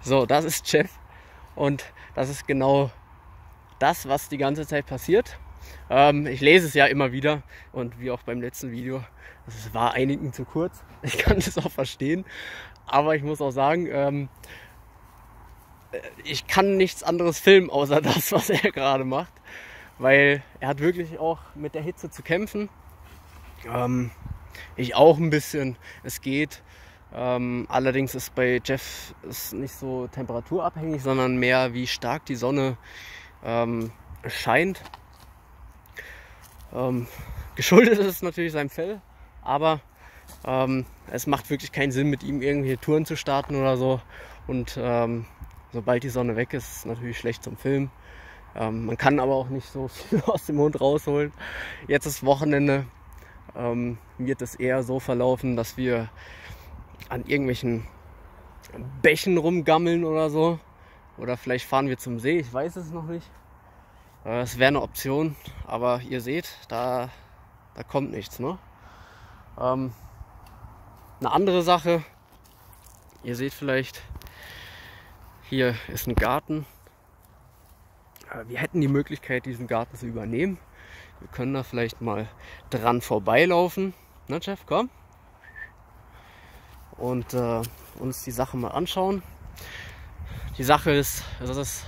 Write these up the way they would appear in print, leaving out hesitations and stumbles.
So, das ist Jeff und das ist genau das, was die ganze Zeit passiert. Ich lese es ja immer wieder und wie auch beim letzten Video, es war einigen zu kurz. Ich kann das auch verstehen, aber ich muss auch sagen, ich kann nichts anderes filmen, außer das, was er gerade macht, weil er hat wirklich auch mit der Hitze zu kämpfen. Ich auch ein bisschen, es geht. Allerdings ist bei Jeff ist nicht so temperaturabhängig, sondern mehr wie stark die Sonne scheint. Geschuldet ist es natürlich seinem Fell, aber es macht wirklich keinen Sinn, mit ihm irgendwelche Touren zu starten oder so. Und sobald die Sonne weg ist, ist es natürlich schlecht zum Filmen. Man kann aber auch nicht so viel aus dem Hund rausholen. Jetzt ist Wochenende. Wird es eher so verlaufen, dass wir an irgendwelchen Bächen rumgammeln oder so. Oder vielleicht fahren wir zum See, ich weiß es noch nicht. Es wäre eine Option, aber ihr seht, da kommt nichts. Ne? Eine andere Sache, ihr seht vielleicht, hier ist ein Garten. Wir hätten die Möglichkeit, diesen Garten zu übernehmen. Wir können da vielleicht mal dran vorbeilaufen. Na Jeff, komm. Und uns die Sache mal anschauen. Die Sache ist, es ist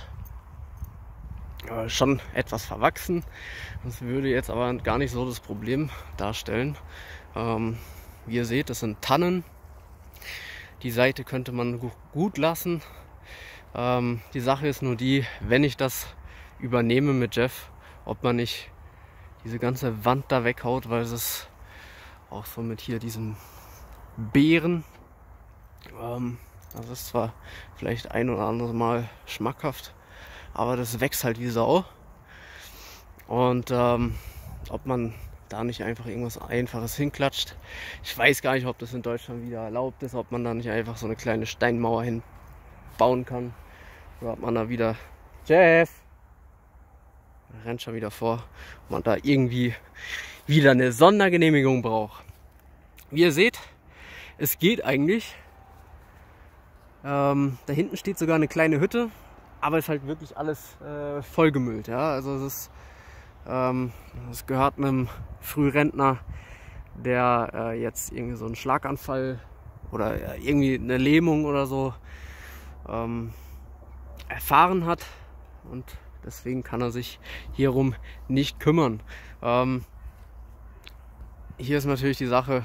schon etwas verwachsen. Das würde jetzt aber gar nicht so das Problem darstellen. Wie ihr seht, das sind Tannen. Die Seite könnte man gut lassen. Die Sache ist nur die, wenn ich das übernehme mit Jeff, ob man nicht diese ganze Wand da weghaut, weil es ist auch so mit hier diesen Beeren. Das ist zwar vielleicht ein oder anderes Mal schmackhaft, aber das wächst halt wie Sau. Und ob man da nicht einfach irgendwas Einfaches hinklatscht. Ich weiß gar nicht, ob das in Deutschland wieder erlaubt ist, ob man da nicht einfach so eine kleine Steinmauer hinbauen kann. Oder ob man da wieder... Jeff! Er rennt schon wieder vor, ob man da irgendwie wieder eine Sondergenehmigung braucht. Wie ihr seht, es geht eigentlich. Da hinten steht sogar eine kleine Hütte, aber es ist halt wirklich alles vollgemüllt. Ja? Also es gehört einem Frührentner, der jetzt irgendwie so einen Schlaganfall oder irgendwie eine Lähmung oder so erfahren hat und deswegen kann er sich hierum nicht kümmern. Hier ist natürlich die Sache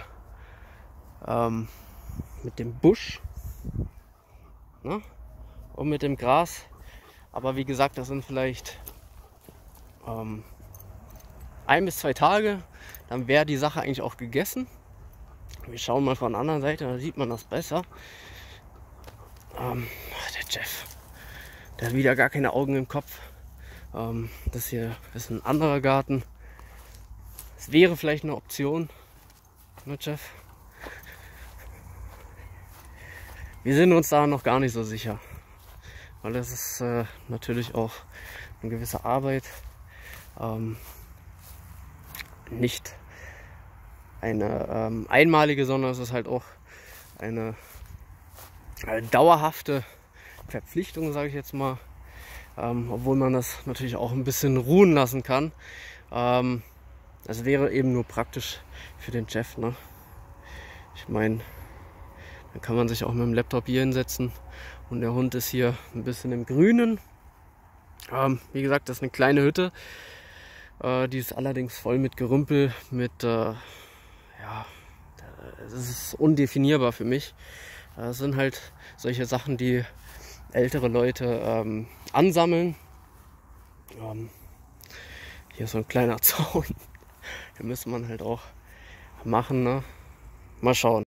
mit dem Busch, ne? Und mit dem Gras. Aber wie gesagt, das sind vielleicht 1 bis 2 Tage. Dann wäre die Sache eigentlich auch gegessen. Wir schauen mal von der anderen Seite, da sieht man das besser. Der Jeff, der hat wieder gar keine Augen im Kopf. Das hier ist ein anderer Garten. Es wäre vielleicht eine Option, ne Jeff? Wir sind uns da noch gar nicht so sicher, weil das ist natürlich auch eine gewisse Arbeit. Nicht eine einmalige, sondern es ist halt auch eine dauerhafte Verpflichtung, sage ich jetzt mal. Obwohl man das natürlich auch ein bisschen ruhen lassen kann. Es wäre eben nur praktisch für den Jeff. Ne? Ich meine, dann kann man sich auch mit dem Laptop hier hinsetzen und der Hund ist hier ein bisschen im Grünen. Wie gesagt, das ist eine kleine Hütte. Die ist allerdings voll mit Gerümpel, ja, es ist undefinierbar für mich. Das sind halt solche Sachen, die ältere Leute ansammeln. Hier ist so ein kleiner Zaun. Den müsste man halt auch machen. Ne? Mal schauen.